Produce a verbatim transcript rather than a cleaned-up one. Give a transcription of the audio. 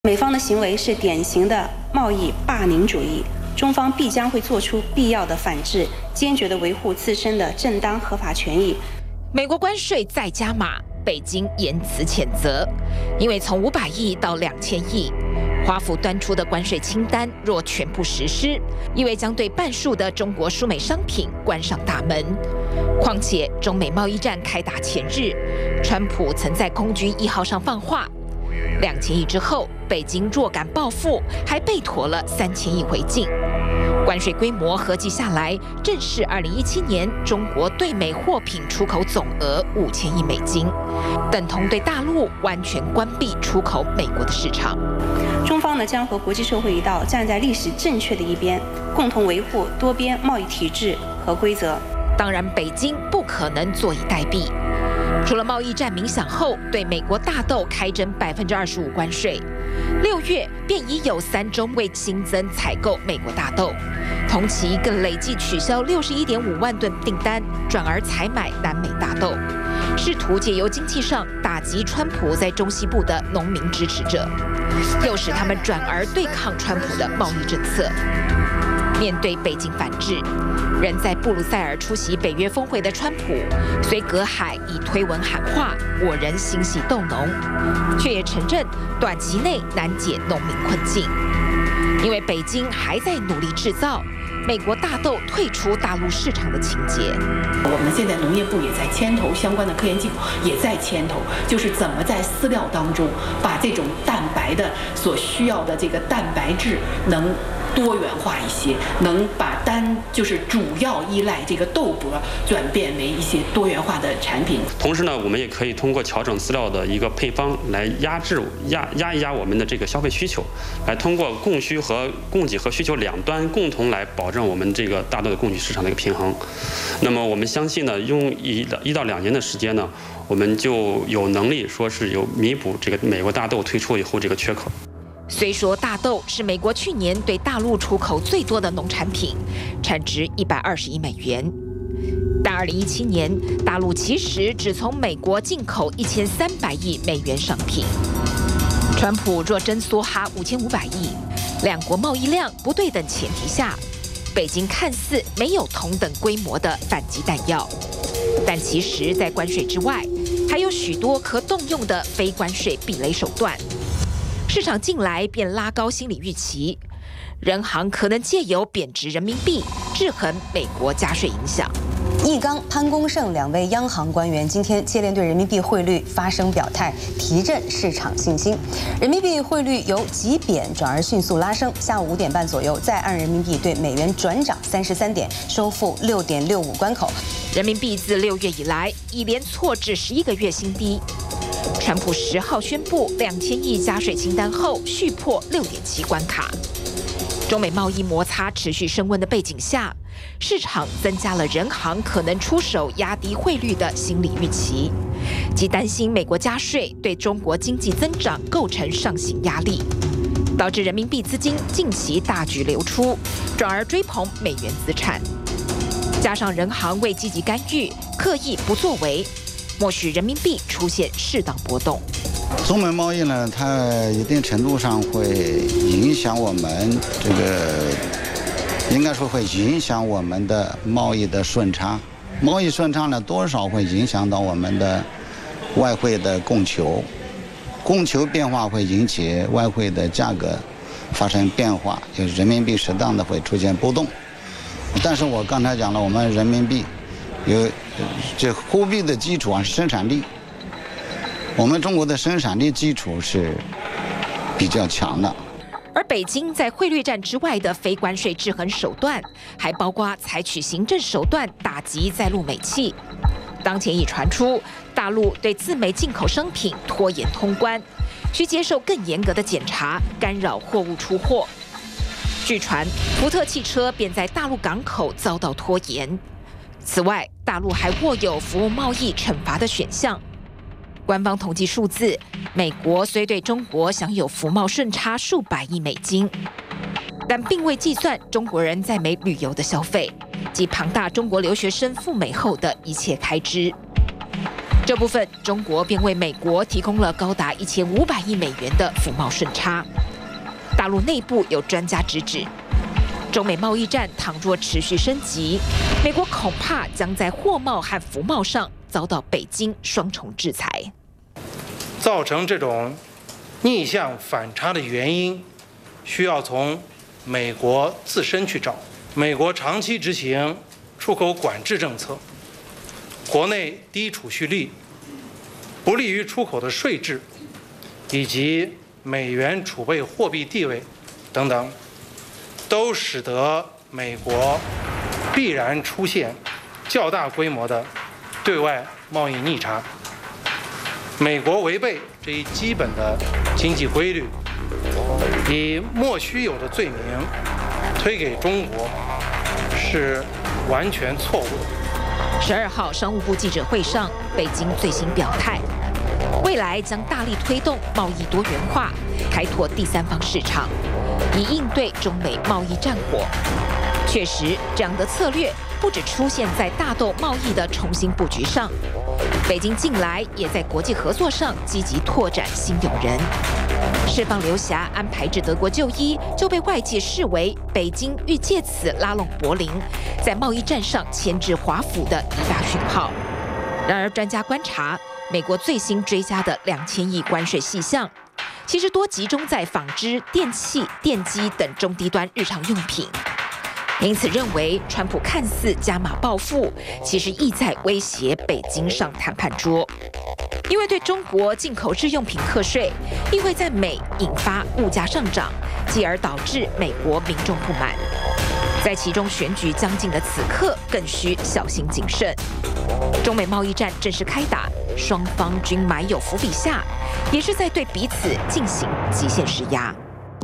美方的行为是典型的贸易霸凌主义，中方必将会做出必要的反制，坚决地维护自身的正当合法权益。 美国关税再加码，北京严词谴责，因为从五百亿到两千亿，华府端出的关税清单若全部实施，意味将对半数的中国输美商品关上大门。况且，中美贸易战开打前日，川普曾在空军一号上放话。两千亿之后，北京若敢报复，还备妥了三千亿回敬。关税规模合计下来，正是二零一七年中国对美货品出口总额五千亿美金，等同对大陆完全关闭出口美国的市场。 中方呢将和国际社会一道站在历史正确的一边，共同维护多边贸易体制和规则。 当然，北京不可能坐以待毙。除了贸易战鸣响后对美国大豆开征百分之二十五关税，六月便已有三州未新增采购美国大豆，同期更累计取消六十一点五万吨订单，转而采买南美大豆，试图借由经济上打击川普在中西部的农民支持者，又使他们转而对抗川普的贸易政策。面对北京反制，人在布鲁塞尔出席北约峰会的川普，虽隔海以推文喊话我人心系豆农，却也承认短期内难解农民困境，因为北京还在努力制造美国大豆退出大陆市场的情节。 我们现在农业部也在牵头，相关的科研机构也在牵头，就是怎么在饲料当中把这种蛋白的所需要的这个蛋白质能多元化一些，能把单就是主要依赖这个豆粕转变为一些多元化的产品。 同时呢，我们也可以通过调整饲料的一个配方来压制压压一压我们的这个消费需求，来通过供需和供给和需求两端共同来保证我们这个大豆的供给市场的一个平衡。那么我们相信呢，用一一到两年的时间呢，我们就有能力说是有弥补这个美国大豆退出以后这个缺口。 虽说大豆是美国去年对大陆出口最多的农产品，产值一百二十亿美元，但二零一七年大陆其实只从美国进口一千三百亿美元商品。川普若真梭哈五千五百亿，两国贸易量不对等前提下，北京看似没有同等规模的反击弹药，但其实在关税之外，还有许多可动用的非关税避雷手段。市场近来便拉高心理预期，人行可能借由贬值人民币制衡美国加税影响。 易纲、潘功胜两位央行官员今天接连对人民币汇率发声表态，提振市场信心。人民币汇率由急贬转而迅速拉升，下午五点半左右，再按人民币对美元转涨三十三点，收复六点六五关口。 人民币自六月以来一连挫至十一个月新低。川普十号宣布两千亿加税清单后，续破六点七关卡。中美贸易摩擦持续升温的背景下，市场增加了人行可能出手压低汇率的心理预期，即担心美国加税对中国经济增长构成上行压力，导致人民币资金近期大举流出，转而追捧美元资产。加上人行未积极干预，刻意不作为，默许人民币出现适当波动。 中美贸易呢，它一定程度上会影响我们这个，应该说会影响我们的贸易的顺差。贸易顺差呢，多少会影响到我们的外汇的供求，供求变化会引起外汇的价格发生变化，就是人民币适当的会出现波动。但是我刚才讲了，我们人民币有这货币的基础啊，生产力。我们中国的生产力基础是比较强的。 而北京在汇率战之外的非关税制衡手段，还包括采取行政手段打击在陆美企。当前已传出大陆对自美进口商品拖延通关，需接受更严格的检查，干扰货物出货。据传，福特汽车便在大陆港口遭到拖延。此外，大陆还握有服务贸易惩罚的选项。官方统计数字，美国虽对中国享有服贸顺差数百亿美金，但并未计算中国人在美旅游的消费及庞大中国留学生赴美后的一切开支。 这部分中国便为美国提供了高达一千五百亿美元的服贸顺差。大陆内部有专家直指，中美贸易战倘若持续升级，美国恐怕将在货贸和服贸上遭到北京双重制裁。 造成这种逆向反差的原因，需要从美国自身去找。美国长期执行出口管制政策，国内低储蓄率、不利于出口的税制，以及美元储备货币地位等等，都使得美国必然出现较大规模的对外贸易逆差。美国违背这一基本的经济规律，以莫须有的罪名推给中国，是完全错误的。 十二号商务部记者会上，北京最新表态，未来将大力推动贸易多元化，开拓第三方市场，以应对中美贸易战火。确实，这样的策略不只出现在大豆贸易的重新布局上，北京近来也在国际合作上积极拓展新友人。释放刘霞安排至德国就医，就被外界视为北京欲借此拉拢柏林，在贸易战上牵制华府的一大讯号。然而，专家观察，美国最新追加的两千亿关税细项，其实多集中在纺织、电器、电机等中低端日常用品。因此认为，川普看似加码报复，其实意在威胁北京上谈判桌。因为对中国进口日用品课税，亦会在美引发物价上涨，继而导致美国民众不满。在其中选举将近的此刻，更需小心谨慎。中美贸易战正式开打，双方均埋有伏笔下，也是在对彼此进行极限施压。